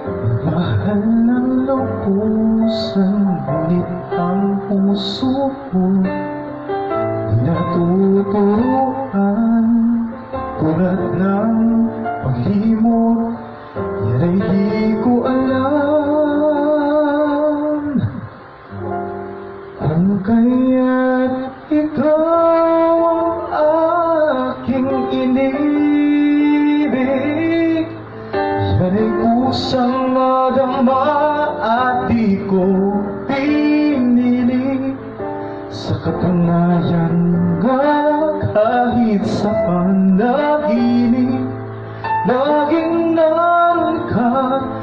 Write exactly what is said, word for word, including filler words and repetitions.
Mahal ng lukusan, ngunit ang puso ko di natuturuan. Tulad ng paglimot, yan ay di ko alam kung kaya't ikaw ang aking inibig. Yan ay kusang nadama at di ko pinili. Sa katunayan nga, kahit sa panaginip, laging naroon ka